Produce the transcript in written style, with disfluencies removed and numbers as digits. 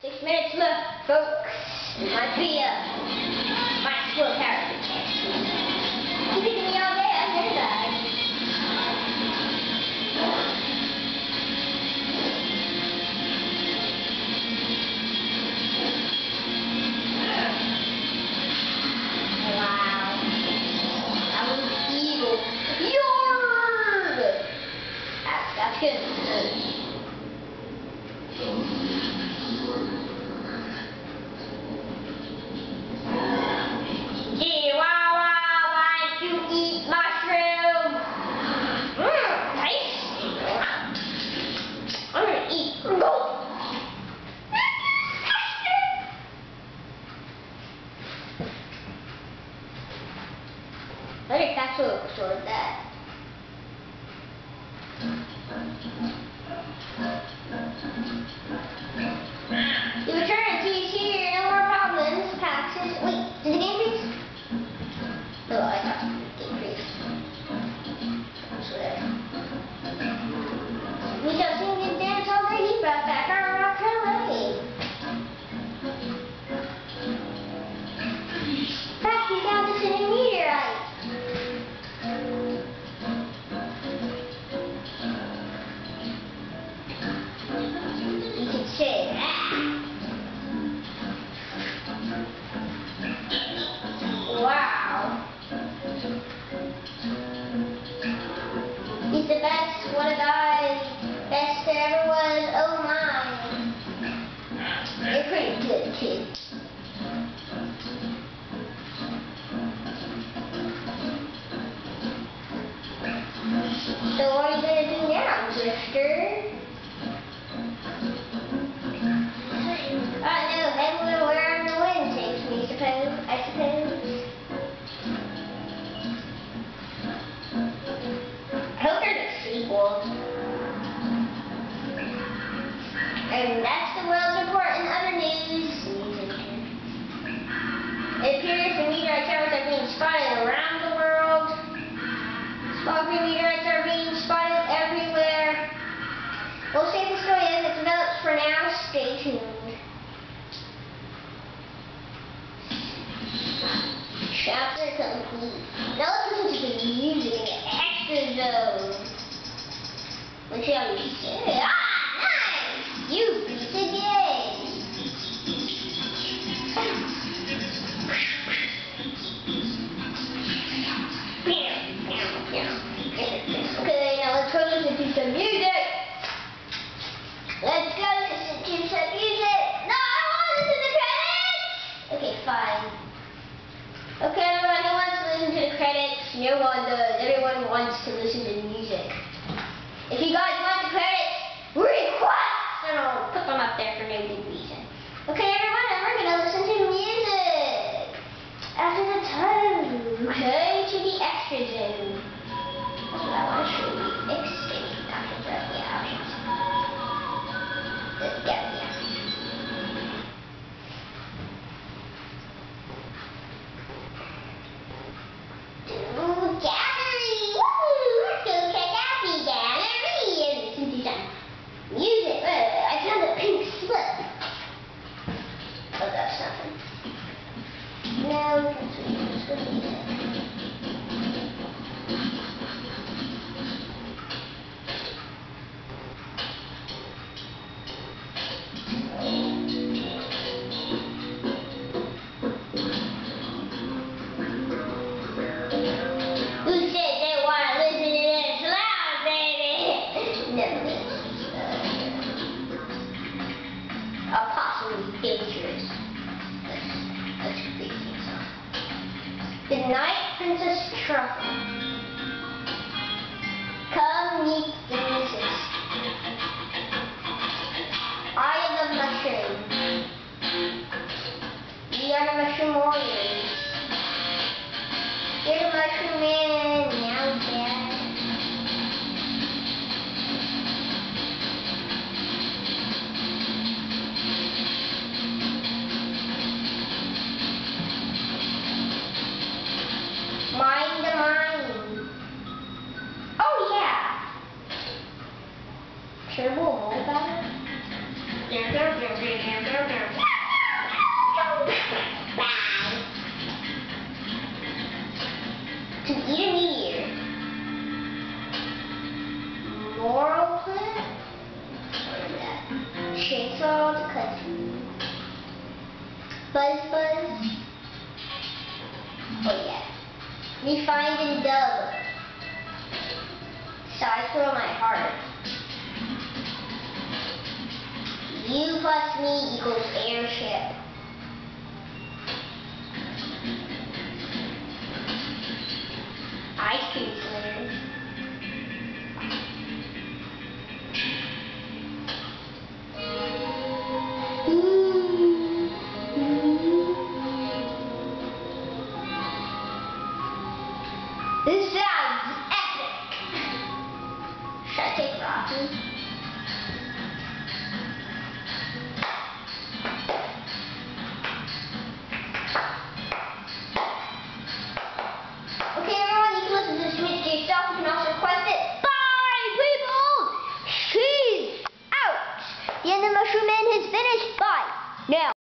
6 minutes left, folks. Might be my school character test. Keep hitting me all day, I'm gonna die. Wow. That was evil. Yard! That's good. I think that's what absorbed that. The eternity is here, no more problems. Passes. Wait, did it increase? No, I thought it decreased. I swear. We shall sing and dance all day. He brought back our rock away. Back we found this in a meteorite. Wow. He's the best one of guys. Best there ever was. Oh my. You're pretty good, kid. So what are you going to do now, Drifter? No, head where the wind takes me, I suppose. I hope there's a sequel. And that's the world's important other news. It appears the meteorite towers are being spotted around the world. Small green meteorites are being spotted everywhere. We'll see if the story as it develops. For now, stay tuned. Chapter complete. Now let's listen to the music in the extra zone. Which shall we say? Ah, nice! You beat the game! Okay, now let's go listen to some music! Let's go listen to some music! No, I don't want to listen to the credits! Okay, fine. Okay, everyone who wants to listen to the credits, no one does. Everyone wants to listen to music. If you guys want the credits, request! And I'll put them up there for no good reason. Okay, everyone, and we're going to listen to music. After the time, okay, to the extra zone. That's what I want to show you. Escape. After that, yeah, options. Yeah. Dangerous. Let's read these off. The Night Princess Truffle. Come meet the missus. I am the mushroom. We are the mushroom warriors. You're the mushroom man. Meow, cat. Mind the mind. cutscene. Buzz Buzz. Oh yeah. Refined and dub. Size for my heart. You plus me equals airship. Ice cream slayer. This sounds epic. Should I take Rocky? Okay, everyone, you can listen to this image to yourself. You can also request it. Bye, people! She's out! The end of Mushroom Man has finished. Bye. Now.